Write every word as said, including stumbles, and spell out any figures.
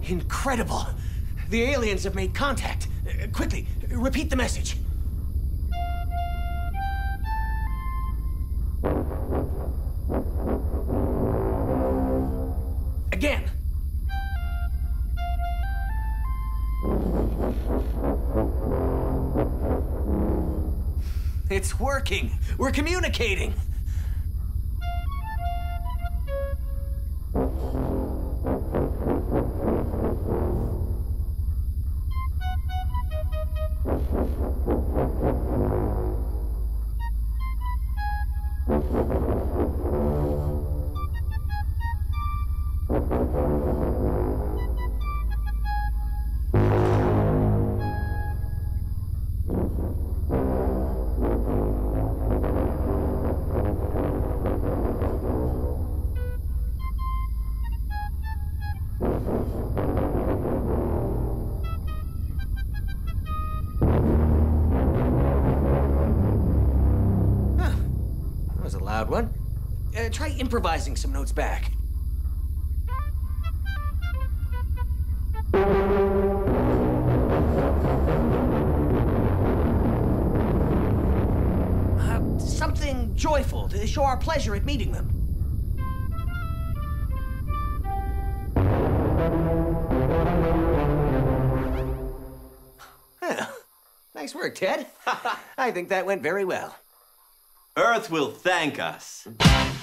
Incredible. The aliens have made contact. Uh, quickly, repeat the message. Again. It's working. We're communicating. Loud one. Uh, try improvising some notes back. Uh, something joyful to show our pleasure at meeting them. Well, nice work, Ted. I think that went very well. Earth will thank us.